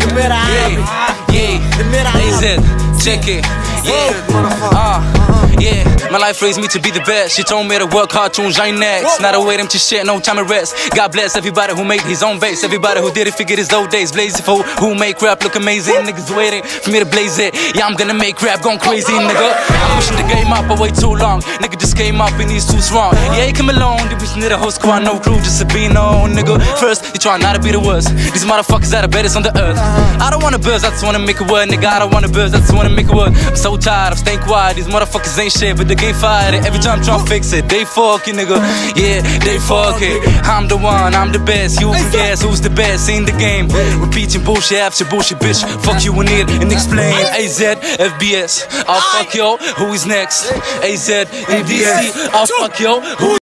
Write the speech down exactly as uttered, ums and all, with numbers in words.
Yeah, yeah, A Z, check it. Yeah, uh, yeah. My life raised me to be the best. She told me to work hard to enjoy next. Not away them to shit, no time to rest. God bless everybody who made his own base. Everybody who did it figured his old days. Blazing for who make rap look amazing. Niggas waiting for me to blaze it. Yeah, I'm gonna make rap gone crazy, nigga. I'm pushing the game up, I wait too long. Nigga just came up and he's too strong. Yeah, he came alone. They wish the whole squad, no crew, just to be known, nigga. First, you try not to be the worst. These motherfuckers are the baddest on the earth. I don't wanna buzz, I just wanna make a word, nigga. I don't wanna buzz, I just wanna make a word. I'm so tired, I'm staying quiet. These motherfuckers ain't shit, but they game fired. Every time tryna fix it, they fucking, nigga. Yeah, they fuck it. I'm the one, I'm the best. You can guess who's the best in the game. Repeating bullshit after bullshit, bitch. Fuck you in it and explain. A Z, F B S. I'll fuck yo, who is next? A Z, M D C. I'll fuck yo, who